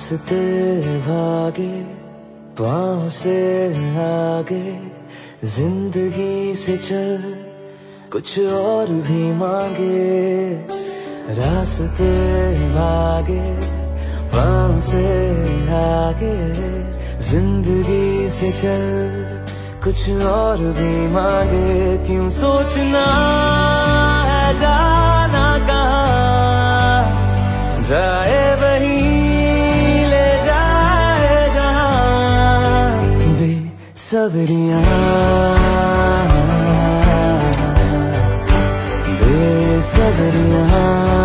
रास्ते भागे पाँव से आगे, जिंदगी से चल कुछ और भी मांगे। रास्ते भागे पाँव से आगे, जिंदगी से चल कुछ और भी मांगे। क्यों सोचना है जाना कहाँ, जाए वही ले जाए जहाँ। बेसब्रियाँ बेसब्रियाँ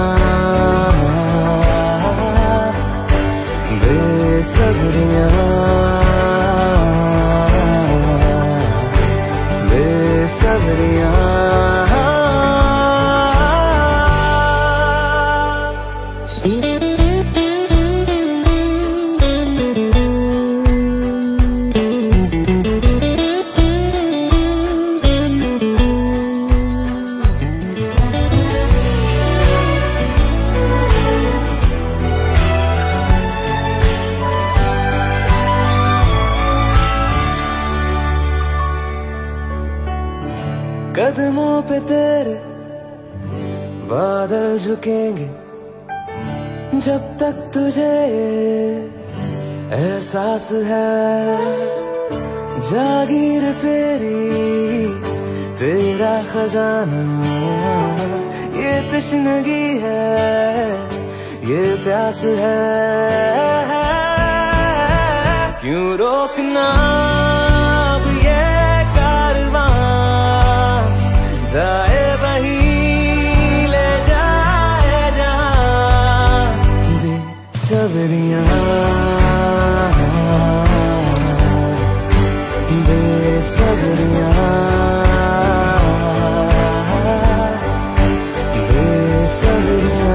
बेसब्रियाँ बेसब्रियाँ। कदमों पे तेरे बादल झुकेंगे, जब तक तुझे एहसास है। जागीर तेरी तेरा खजाना, ये तश्नगी है ये प्यास है। क्यों रोकना अब ये कारवां, जाए वही ले जाए जहाँ। बेसब्रियाँ बेसब्रियाँ बेसब्रियाँ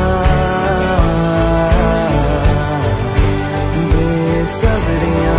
बेसब्रियाँ।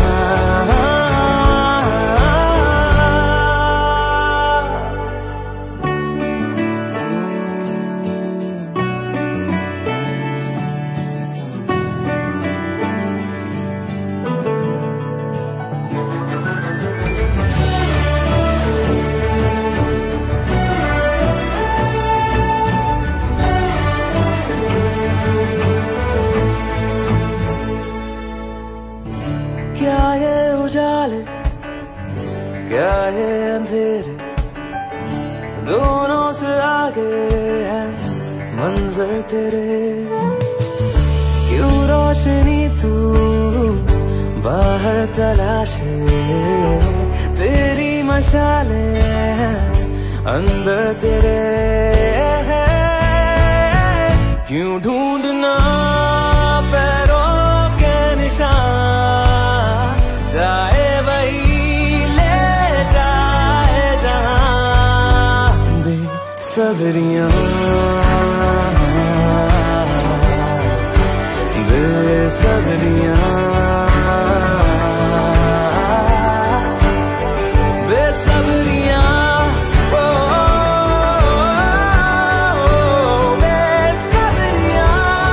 क्या ये उजाले क्या ये अंधेरे, दोनों से आगे है मंजर तेरे। क्यों रोशनी तू बाहर तलाशे, तेरी मशाले अंदर तेरे। क्यों ढूंढना पैरों के निशान, जाए वही ले जाए जहाँ। बेसब्रियाँ बेसब्रियाँ बेसब्रियाँ ओ बेसब्रियाँ।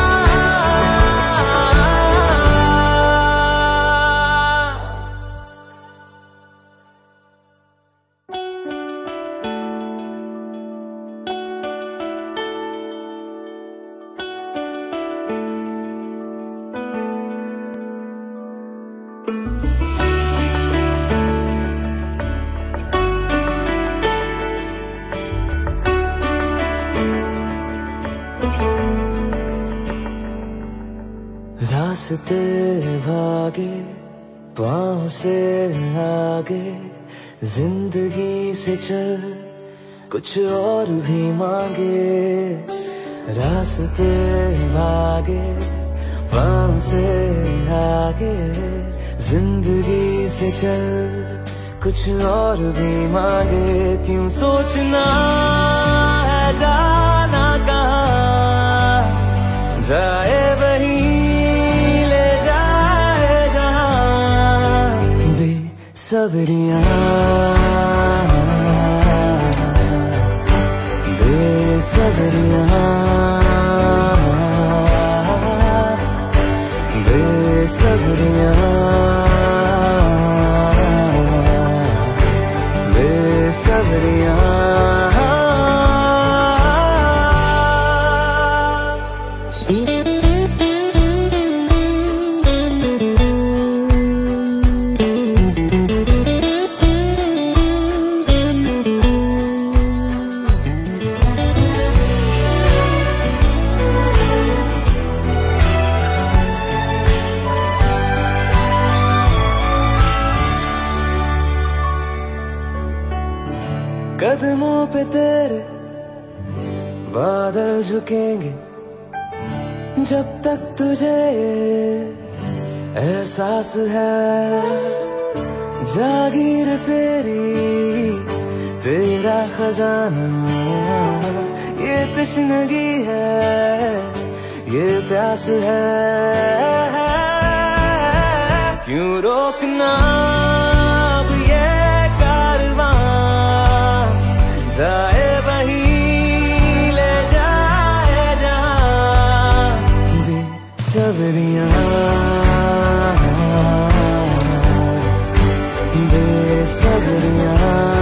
रास्ते भागे पाँव से आगे, जिंदगी से चल कुछ और भी मांगे। रास्ते भागे पाँव से आगे, जिंदगी से चल कुछ और भी मांगे। क्यों सोचना है जाना कहाँ, जाए वही ले जाए जहाँ। बेसब्रियाँ बेसब्रियाँ बेसब्रियाँ। कदमों पे तेरे बादल झुकेंगे जब तक तुझे एहसास है। जागीर तेरी तेरा खजाना, ये तश्नगी है, ये प्यास है। क्यों रोकना अब ये कारवां, जाए वही ले जाए जहां। बेसब्रियां बेसब्रियां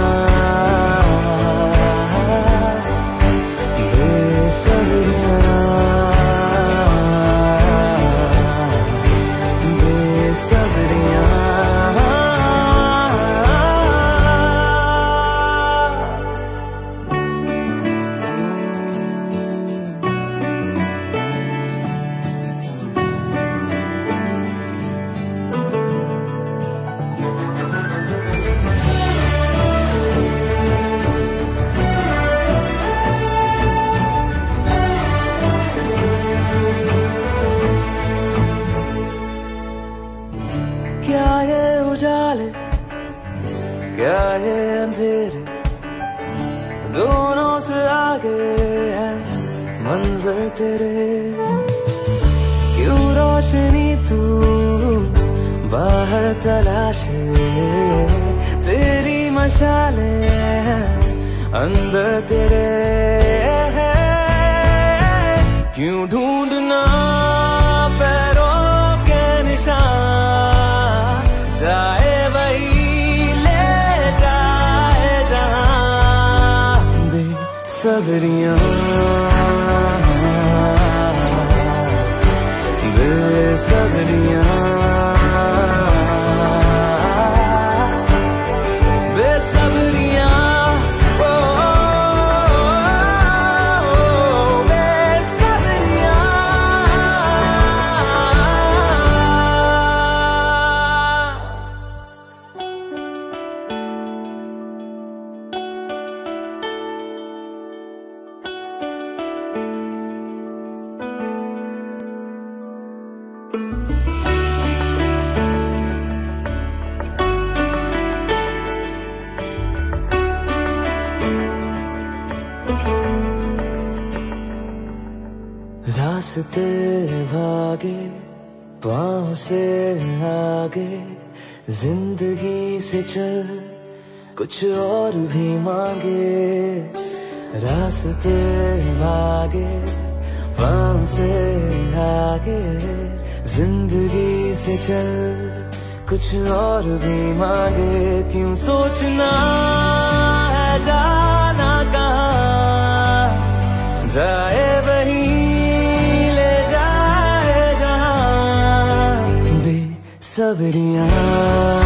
क्या ये उजाले क्या ये अंधेरे, दोनों से आगे है मंजर तेरे। क्यों रोशनी तू बाहर तलाशे, तेरी मशाले अंदर तेरे। क्यों ढूंढना पैरों के निशान, जाए वही ले जाए जहां। बेसब्रियां बेसब्रियां रास्ते भागे पाँव से आगे, जिंदगी से चल कुछ और भी मांगे। रास्ते भागे पाँव से आगे, जिंदगी से चल कुछ और भी मांगे। क्यों सोचना है जाना कहाँ, जाए वही ले जाए जहां। बेसब्रियां